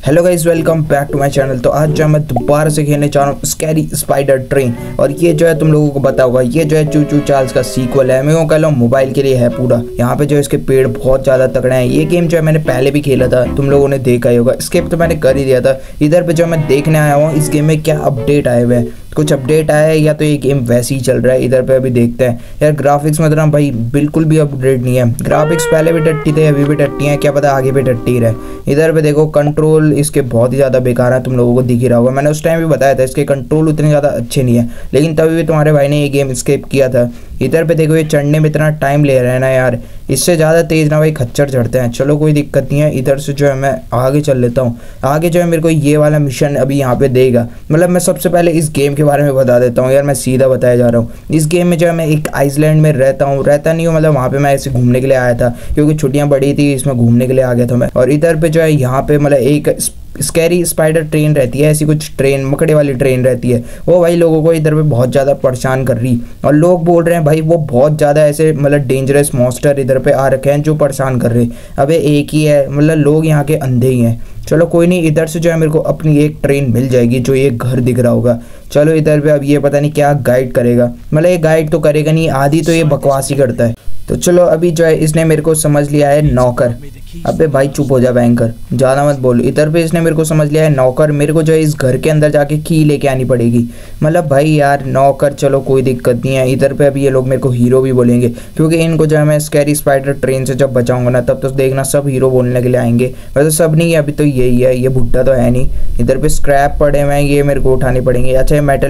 Hello guys, welcome back to my channel. तो आज जो मैं दोबारा से खेलने जा रहा हूँ स्कैरी स्पाइडर ट्रेन। और ये जो है तुम लोगों को पता होगा, ये जो है चू चू चार्ल्स का सीक्वल है। मैं वो कह रहा हूँ मोबाइल के लिए है पूरा। यहाँ पे जो है इसके पेड़ बहुत ज़्यादा तगड़े हैं। ये गेम जो है मैंने पहले भी खेला था, तुम लोगों ने देखा ही होगा। स्किप तो मैंने कर ही दिया था। इधर पे जो मैं देखने आया हूँ इस गेम में क्या अपडेट आए हुए हैं, कुछ अपडेट आया है या तो ये गेम वैसे ही चल रहा है। इधर पे अभी देखते हैं यार। ग्राफिक्स मतलब भाई बिल्कुल भी अपडेट नहीं है। ग्राफिक्स पहले भी टट्टी थे, अभी भी टट्टी हैं, क्या पता आगे भी टट्टी रहे। इधर पे देखो कंट्रोल इसके बहुत ही ज़्यादा बेकार है, तुम लोगों को दिख ही रहा होगा। मैंने उस टाइम भी बताया था इसके कंट्रोल उतने ज़्यादा अच्छे नहीं है, लेकिन तभी भी तुम्हारे भाई ने ये गेम स्किप किया था। इधर पे देखो ये चढ़ने में इतना टाइम ले रहे हैं ना यार, इससे ज़्यादा तेज़ ना भाई खच्चर चढ़ते हैं। चलो कोई दिक्कत नहीं है, इधर से जो है मैं आगे चल लेता हूँ। आगे जो है मेरे को ये वाला मिशन अभी यहाँ पे देगा। मतलब मैं सबसे पहले इस गेम के बारे में बता देता हूँ यार, मैं सीधा बताया जा रहा हूँ। इस गेम में जो है मैं एक आइसलैंड में रहता नहीं हूँ, मतलब वहाँ पे मैं ऐसे घूमने के लिए आया था क्योंकि छुट्टियाँ बड़ी थी, इसमें घूमने के लिए आ गया था मैं। और इधर पे जो है यहाँ पे मतलब एक स्कैरी स्पाइडर ट्रेन रहती है, ऐसी कुछ ट्रेन मकड़े वाली ट्रेन रहती है। वो भाई लोगों को इधर पे बहुत ज़्यादा परेशान कर रही, और लोग बोल रहे हैं भाई वो बहुत ज़्यादा ऐसे मतलब डेंजरस मॉन्स्टर इधर पे आ रखे हैं जो परेशान कर रहे। अबे एक ही है, मतलब लोग यहाँ के अंधे ही हैं। चलो कोई नहीं, इधर से जो है मेरे को अपनी एक ट्रेन मिल जाएगी, जो ये घर दिख रहा होगा। चलो इधर पे अब ये पता नहीं क्या गाइड करेगा, मतलब ये गाइड तो करेगा नहीं, आधी तो ये बकवास ही करता है। तो चलो अभी जो है इसने मेरे को समझ लिया है नौकर। अबे भाई चुप हो जा बैंकर, ज़्यादा मत बोल। इधर पे इसने मेरे को समझ लिया है नौकर। मेरे को जो है इस घर के अंदर जाके की लेके आनी पड़ेगी। मतलब भाई यार नौकर, चलो कोई दिक्कत नहीं है। इधर पे अभी ये लोग मेरे को हीरो भी बोलेंगे, क्योंकि इनको जो है मैं स्कैरी स्पाइडर ट्रेन से जब बचाऊंगा ना, तब तो देखना सब हीरो बोलने के लिए आएंगे। वैसे सब नहीं है, अभी तो यही है, ये बुढ़ा तो है नहीं। इधर पे स्क्रैप पड़े हुए हैं, ये मेरे को उठाने पड़ेंगे। अच्छा मेटल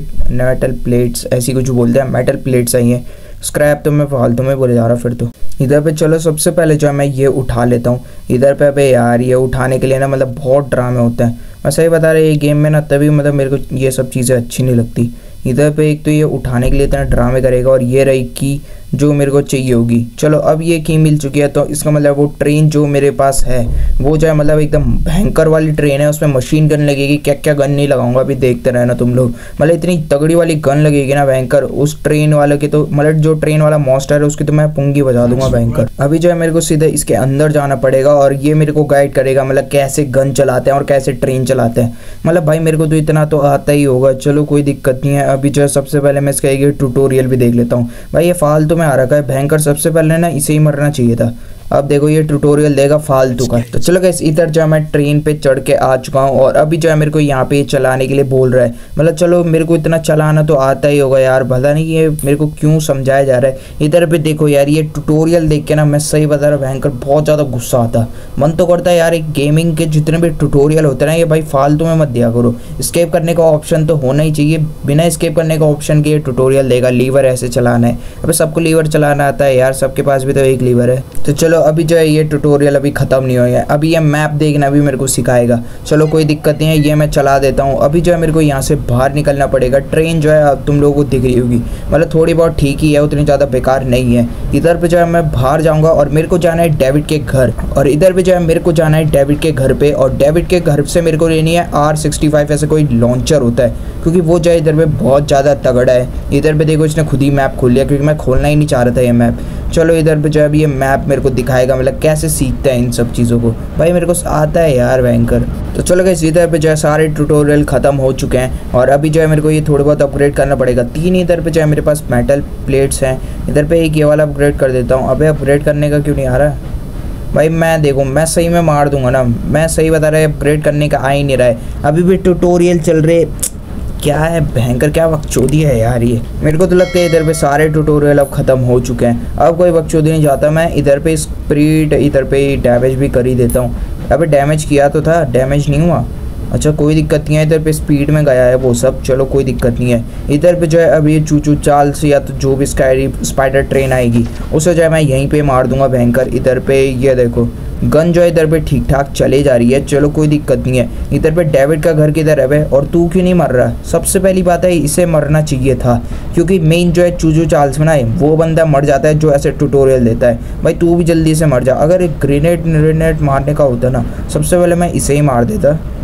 प्लेट्स ऐसी कुछ बोलते हैं, मेटल प्लेट्स आई हैं। स्क्रैप तो मैं फालतू में बोले जा रहा फिर तो। इधर पे चलो सबसे पहले जो है मैं ये उठा लेता हूँ। इधर पे अबे यार ये उठाने के लिए ना मतलब बहुत ड्रामे होते हैं, मैं सही बता रहा ये गेम में ना, तभी मतलब मेरे को ये सब चीज़ें अच्छी नहीं लगती। इधर पे एक तो ये उठाने के लिए इतना ड्रामे करेगा, और ये रही की जो मेरे को चाहिए होगी। चलो अब ये की मिल चुकी है, तो इसका मतलब वो ट्रेन जो मेरे पास है वो जो है मतलब एकदम भयंकर वाली ट्रेन है। उसमें मशीन गन लगेगी, क्या क्या गन नहीं लगाऊंगा, अभी देखते रहना तुम लोग। मतलब इतनी तगड़ी वाली गन लगेगी ना भयंकर उस ट्रेन वाले की, तो मतलब जो ट्रेन वाला मॉन्स्टर है उसकी तो मैं पुंगी बजा दूंगा भयंकर। अभी जो है मेरे को सीधे इसके अंदर जाना पड़ेगा, और ये मेरे को गाइड करेगा मतलब कैसे गन चलाते हैं और कैसे ट्रेन चलाते हैं। मतलब भाई मेरे को तो इतना तो आता ही होगा, चलो कोई दिक्कत नहीं है। अभी जो है सबसे पहले मैं इसका एक ट्यूटोरियल भी देख लेता हूँ। भाई ये फालतू में आ रखा है भयंकर, सबसे पहले ना इसे ही मरना चाहिए था। अब देखो ये ट्यूटोरियल देगा फालतू का। तो चलो गाइस इधर जो मैं ट्रेन पे चढ़ के आ चुका हूँ, और अभी जो है मेरे को यहाँ पे चलाने के लिए बोल रहा है। मतलब चलो मेरे को इतना चलाना तो आता ही होगा यार, पता नहीं ये मेरे को क्यों समझाया जा रहा है। इधर पे देखो यार, ये ट्यूटोरियल देख के ना मैं सही बता रहा भयंकर बहुत ज़्यादा गुस्सा आता। मन तो करता है यार एक गेमिंग के जितने भी ट्यूटोरियल होते हैं ना, ये भाई फालतू में मत दिया करो। स्केप करने का ऑप्शन तो होना ही चाहिए, बिना स्केप करने का ऑप्शन के ये ट्यूटोरियल देगा। लीवर ऐसे चलाना है, अभी सबको लीवर चलाना आता है यार, सबके पास भी तो एक लीवर है। तो चलो अभी जो है ये ट्यूटोरियल अभी ख़त्म नहीं हुआ है, अभी ये मैप देखना भी मेरे को सिखाएगा। चलो कोई दिक्कत नहीं है, ये मैं चला देता हूँ। अभी जो है मेरे को यहाँ से बाहर निकलना पड़ेगा। ट्रेन जो है अब तुम लोगों को दिख रही होगी, मतलब थोड़ी बहुत ठीक ही है, उतनी ज़्यादा बेकार नहीं है। इधर पे जो है मैं बाहर जाऊँगा, और मेरे को जाना है डेविड के घर। और इधर पे जो है मेरे को जाना है डेविड के घर पे, और डेविड के घर से मेरे को लेनी है R65 ऐसे कोई लॉन्चर होता है, क्योंकि वो जो है इधर पे बहुत ज़्यादा तगड़ा है। इधर पे देखो इसने खुद ही मैप खोल लिया, क्योंकि मैं खोलना ही नहीं चाह रहा था ये मैप। चलो इधर पे जो है अभी ये मैप मेरे को दिखाएगा, मतलब कैसे सीखता है इन सब चीज़ों को। भाई मेरे को आता है यार भयंकर। तो चलो गाइस इधर पे जो है सारे ट्यूटोरियल ख़त्म हो चुके हैं, और अभी जो है मेरे को ये थोड़े बहुत अपग्रेड करना पड़ेगा। 3 इधर पे जो है मेरे पास मेटल प्लेट्स हैं। इधर पे एक ये वाला अपग्रेड कर देता हूँ। अबे अपग्रेड करने का क्यों नहीं आ रहा भाई? मैं देखो मैं सही में मार दूंगा ना, मैं सही बता रहा है, अपग्रेड करने का आ ही नहीं रहा है। अभी भी ट्यूटोरियल चल रहे, क्या है भयंकर, क्या बकचोदी है यार ये। मेरे को तो लगता है इधर पे सारे ट्यूटोरियल अब ख़त्म हो चुके हैं, अब कोई बकचोदी नहीं जाता। मैं इधर पे स्प्रीड, इधर पे डैमेज भी कर ही देता हूँ। अबे डैमेज किया तो था, डैमेज नहीं हुआ। अच्छा कोई दिक्कत नहीं है, इधर पे स्पीड में गया है वो सब, चलो कोई दिक्कत नहीं है। इधर पे जो है अब ये चू चू चार्ल्स या तो जो भी स्कैरी स्पाइडर ट्रेन आएगी उसे जो है मैं यहीं पे मार दूंगा भयंकर। इधर पे ये देखो गन जो है इधर पे ठीक ठाक चले जा रही है, चलो कोई दिक्कत नहीं है। इधर पे डेविड का घर किधर है बे, और तू क्यों नहीं मर रहा? सबसे पहली बात है इसे मरना चाहिए था, क्योंकि मेन जो है चूजू चार्ल्स में ना वो बंदा मर जाता है जो ऐसे ट्यूटोरियल देता है। भाई तू भी जल्दी से मर जा। अगर एक ग्रेनेड मारने का होता ना, सबसे पहले मैं इसे ही मार देता।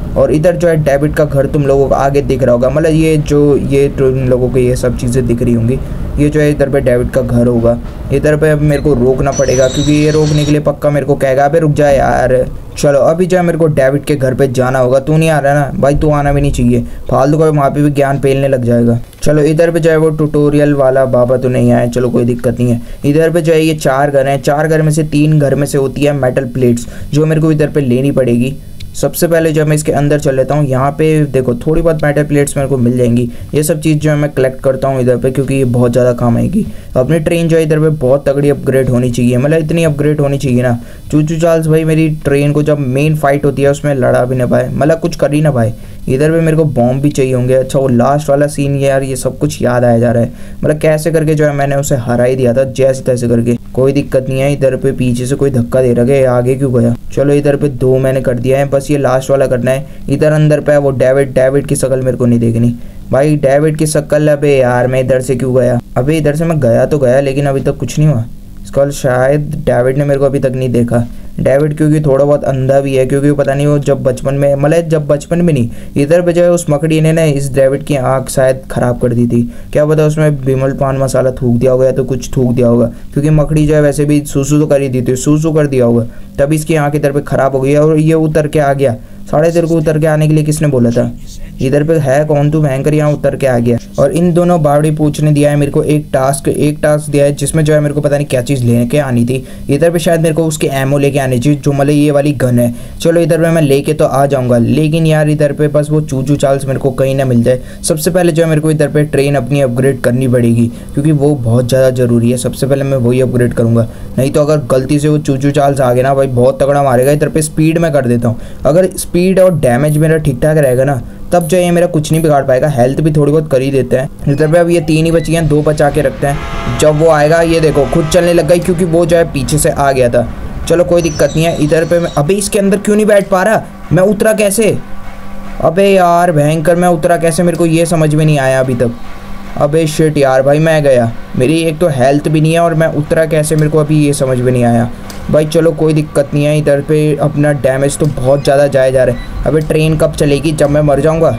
और इधर जो है डेविड का घर तुम लोगों को आगे दिख रहा होगा, मतलब ये तुम लोगों को ये सब चीज़ें दिख रही होंगी। ये जो है इधर पे डेविड का घर होगा। इधर पे अब मेरे को रोकना पड़ेगा क्योंकि ये रोकने के लिए पक्का मेरे को कहेगा अबे रुक जा यार। चलो अभी जो है मेरे को डेविड के घर पे जाना होगा। तू नहीं आ रहा ना भाई, तू आना भी नहीं चाहिए, फालतू का वहाँ पे भी ज्ञान पेलने लग जाएगा। चलो इधर पे जो है वो ट्यूटोरियल वाला बाबा तो नहीं आया, चलो कोई दिक्कत नहीं है। इधर पे जो है ये 4 घर हैं, 4 घर में से 3 घर में से होती है मेटल प्लेट्स, जो मेरे को इधर पे लेनी पड़ेगी। सबसे पहले जो मैं इसके अंदर चल लेता हूँ। यहाँ पे देखो थोड़ी बहुत मेटल प्लेट्स मेरे को मिल जाएंगी। ये सब चीज़ जो है मैं कलेक्ट करता हूँ इधर पे, क्योंकि ये बहुत ज़्यादा काम आएगी। अपनी ट्रेन जो है इधर पे बहुत तगड़ी अपग्रेड होनी चाहिए, मतलब इतनी अपग्रेड होनी चाहिए ना चूचू चार्ल्स भाई मेरी ट्रेन को जब मेन फाइट होती है उसमें लड़ा भी ना पाए, मतलब कुछ कर ही ना पाए। इधर पे मेरे को बॉम्ब भी चाहिए होंगे। अच्छा वो लास्ट वाला सीन यार, ये सब कुछ याद आया जा रहा है, मतलब कैसे करके जो है मैंने उसे हरा ही दिया था जैसे तैसे करके। कोई दिक्कत नहीं है। इधर पे पीछे से कोई धक्का दे रहा है, आगे क्यों गया। चलो इधर पे 2 मैंने कर दिया है, बस ये लास्ट वाला करना है। इधर अंदर पे है वो डेविड की शक्ल मेरे को नहीं देखनी भाई, डेविड की शक्ल। अबे यार मैं इधर से क्यों गया, अबे इधर से मैं गया तो गया लेकिन अभी तक कुछ नहीं हुआ। इसका शायद डेविड ने मेरे को अभी तक नहीं देखा। डेविड क्योंकि थोड़ा बहुत अंधा भी है, क्योंकि पता नहीं वो जब बचपन में, मतलब जब बचपन में नहीं, इधर पे जो है उस मकड़ी ने ना इस डेविड की आंख शायद ख़राब कर दी थी। क्या पता उसमें विमल पान मसाला थूक दिया होगा या तो कुछ थूक दिया होगा, क्योंकि मकड़ी जो है वैसे भी सूसू तो कर ही दी थी, सूसू कर दिया होगा, तब इसकी आँख इधर पे ख़राब हो गई और ये उतर के आ गया। साढ़े तेरे को उतर के आने के लिए किसने बोला था। इधर पे है कौन तू भयंकर, यहाँ उतर के आ गया। और इन दोनों बावड़ी पूछ ने दिया है मेरे को एक टास्क दिया है, जिसमें जो है मेरे को पता नहीं क्या चीज़ लेके आनी थी। इधर पे शायद मेरे को उसके एमओ लेके आनी चाहिए, जो मतलब ये वाली गन है। चलो इधर पे मैं लेके तो आ जाऊँगा, लेकिन यार इधर पे बस वो चूचू चार्ल्स मेरे को कहीं ना मिल जाए। सबसे पहले जो है मेरे को इधर पे ट्रेन अपनी अपग्रेड करनी पड़ेगी, क्योंकि वो बहुत ज़्यादा ज़रूरी है। सबसे पहले मैं वही अपग्रेड करूँगा, नहीं तो अगर गलती से वो चूचू चार्ल्स आ गया ना भाई बहुत तगड़ा मारेगा। इधर पे स्पीड में कर देता हूँ, अगर स्पीड और डैमेज मेरा ठीक ठाक रहेगा ना तब जो ये मेरा कुछ नहीं बिगाड़ पाएगा। हेल्थ भी थोड़ी बहुत कर ही देते हैं। इधर पे अब ये 3 ही बची हैं, 2 बचा के रखते हैं। जब वो आएगा ये देखो खुद चलने लग गई, क्योंकि वो जो है पीछे से आ गया था। चलो कोई दिक्कत नहीं है। इधर पे मैं अबे इसके अंदर क्यों नहीं बैठ पा रहा, मैं उतरा कैसे। अबे यार भयंकर, मैं उतरा कैसे मेरे को ये समझ में नहीं आया अभी तक। अबे शिट यार भाई मैं गया, मेरी एक तो हेल्थ भी नहीं है और मैं उतरा कैसे मेरे को अभी ये समझ में नहीं आया भाई। चलो कोई दिक्कत नहीं है। इधर पे अपना डैमेज तो बहुत ज़्यादा जाया जा रहा है। अबे ट्रेन कब चलेगी, जब मैं मर जाऊँगा।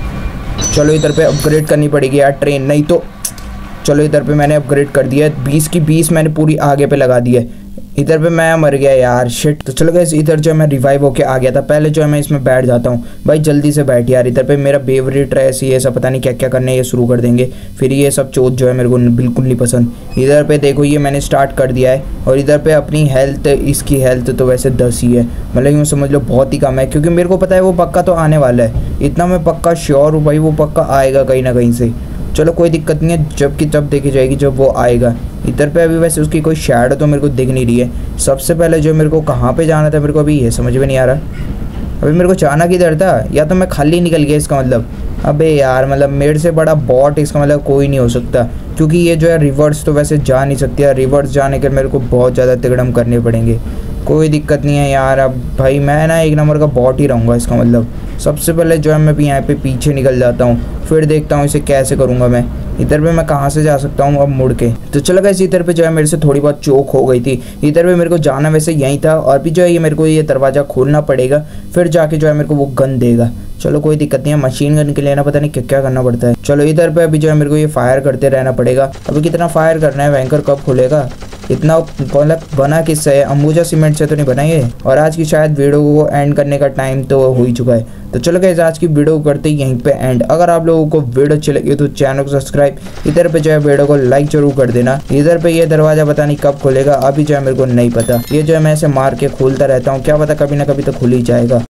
चलो इधर पे अपग्रेड करनी पड़ेगी यार ट्रेन, नहीं तो। चलो इधर पे मैंने अपग्रेड कर दिया है, 20 की 20 मैंने पूरी आगे पे लगा दी है। इधर पे मैं मर गया यार शिट। तो चलो गाइस इधर जो है मैं रिवाइव होके आ गया था। पहले जो है मैं इसमें बैठ जाता हूँ भाई, जल्दी से बैठ यार। इधर पे मेरा फेवरेट ड्रेस ये सब पता नहीं क्या क्या करने ये शुरू कर देंगे, फिर ये सब चोट जो है मेरे को बिल्कुल नहीं पसंद। इधर पे देखो ये मैंने स्टार्ट कर दिया है, और इधर पे अपनी हेल्थ, इसकी हेल्थ तो वैसे 10 ही है, मतलब यूँ समझ लो बहुत ही कम है, क्योंकि मेरे को पता है वो पक्का तो आने वाला है। इतना मैं पक्का श्योर हूँ भाई, वो पक्का आएगा कहीं ना कहीं से। चलो कोई दिक्कत नहीं है, जबकि जब देखी जाएगी जब वो आएगा। इधर पे अभी वैसे उसकी कोई शैडो तो मेरे को दिख नहीं रही है। सबसे पहले जो मेरे को कहाँ पे जाना था मेरे को अभी ये समझ में नहीं आ रहा। अभी मेरे को जाना किधर था, या तो मैं खाली निकल गया इसका मतलब। अबे यार मतलब मेरे से बड़ा बॉट इसका मतलब कोई नहीं हो सकता, क्योंकि ये जो है रिवर्स तो वैसे जा नहीं सकती है। रिवर्स जाने के मेरे को बहुत ज़्यादा तिगड़म करने पड़ेंगे। कोई दिक्कत नहीं है यार, अब भाई मैं ना 1 नंबर का बॉट ही रहूँगा इसका मतलब। सबसे पहले जो है मैं भी यहाँ पे पीछे निकल जाता हूँ, फिर देखता हूँ इसे कैसे करूँगा मैं। इधर पे मैं कहाँ से जा सकता हूँ अब मुड़ के। तो चलो गाइस इधर पे जो है मेरे से थोड़ी बहुत चोक हो गई थी। इधर पे मेरे को जाना वैसे यहीं था, और भी जो है ये मेरे को ये दरवाज़ा खोलना पड़ेगा, फिर जाके जो है मेरे को वो गन देगा। चलो कोई दिक्कत नहीं है, मशीन गन के लिए ना पता नहीं क्या क्या करना पड़ता है। चलो इधर पे अभी जो है मेरे को ये फायर करते रहना पड़ेगा। अभी कितना फायर करना है, बैंकर कब खुलेगा। इतना मतलब बना किससे है, अंबुजा सीमेंट से तो नहीं बना ये। और आज की शायद वीडियो को एंड करने का टाइम तो हो ही चुका है। तो चलो गाइस आज की वीडियो को करते ही यहीं पे एंड। अगर आप लोगों को वीडियो अच्छी लगी तो चैनल को सब्सक्राइब, इधर पे जो है वीडियो को लाइक जरूर कर देना। इधर पे ये दरवाजा पता नहीं कब खुलेगा, अभी जो है मेरे को नहीं पता। ये जो है मैं ऐसे मार के खोलता रहता हूँ, क्या पता कभी ना कभी तो खुल ही जाएगा।